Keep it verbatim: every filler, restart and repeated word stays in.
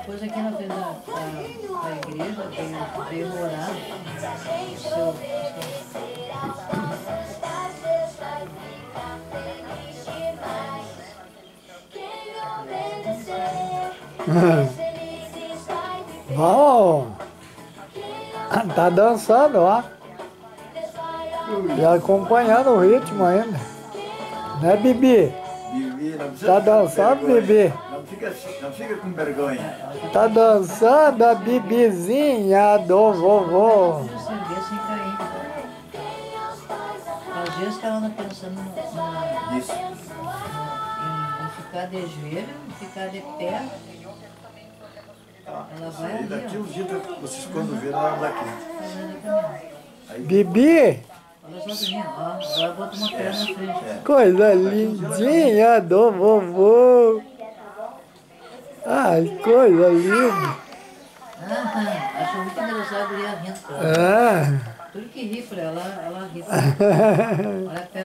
Depois aqui na frente da, da, da igreja veio, veio morar o seu... Bom, tá dançando, ó. E acompanhando o ritmo ainda. Né, Bibi? Bibi, não precisa Tá ficar com dançando, vergonha. Bibi? Não fica, não fica com vergonha. Tá dançando a Bibizinha do vovô. Você vê sem cair. Às vezes ela anda pensando na, Isso. em, em ficar de joelho, em ficar de pé. Ela vai Aí ali, daqui ó. uns dias vocês quando verem ela daqui. Aí, Bibi, Olha só pra mim, ó. Agora bota uma perna na frente. é. coisa lindinha do vovô. Ai, coisa linda. Ah, achou muito engraçado a guria rindo. Ah. Tudo que ri pra ela, ela ri. Olha a perna.